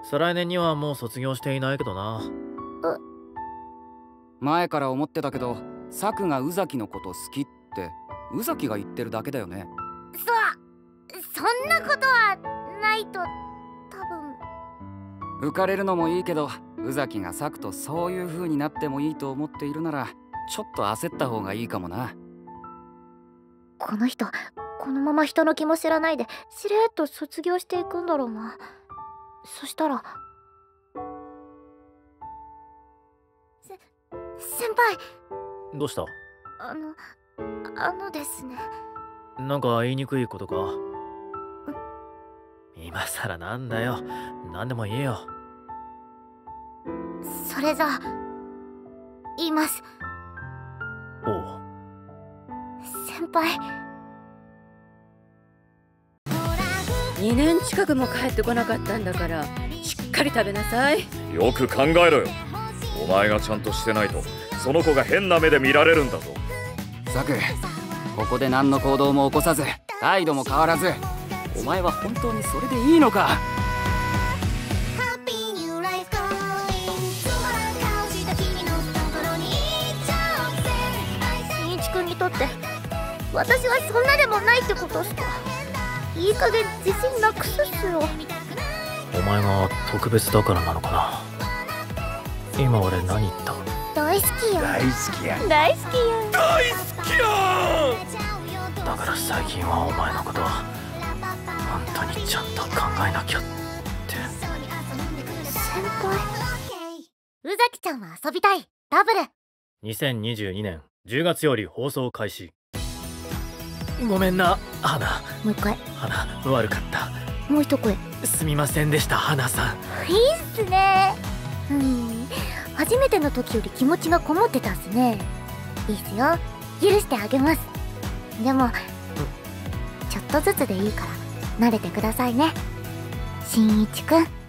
再来年にはもう卒業していないけどな。 前から思ってたけど、サクが宇崎のこと好きって宇崎が言ってるだけだよね。 そんなことはないと多分。 浮かれるのもいいけど、宇崎がサクとそういう風になってもいいと思っているなら、ちょっと焦った方がいいかもな。 この人このまま人の気も知らないでしれっと卒業していくんだろうな。そしたら先輩。 どうした？ あのですね。 なんか言いにくいことか？今さらなんだよ。何でも言えよ。 それじゃあ言います。 おう。 先輩。 2年近くも帰ってこなかったんだから、しっかり食べなさい。 よく考えろよ。お前がちゃんとしてないとその子が変な目で見られるんだぞ。 サク、ここで何の行動も起こさず態度も変わらず、お前は本当にそれでいいのか？ 新一君にとって私はそんなでもないってことっすか？いい加減自信なくすっすよ。 お前が特別だからなのかな。今俺何言った？ 大好きや。 大好きや。 大好きや。 大好きや。 だから最近はお前のことは本当にちゃんと考えなきゃって。 先輩。宇崎ちゃんは遊びたいダブル。 2022年10月より放送開始。ごめんな花。 もう一回。 花悪かった。 もう一声。 すみませんでした花さん。 いいっすね。初めての時より気持ちがこもってたっすね。いいっすよ、許してあげます。でもちょっとずつでいいから慣れてくださいね、新一くん。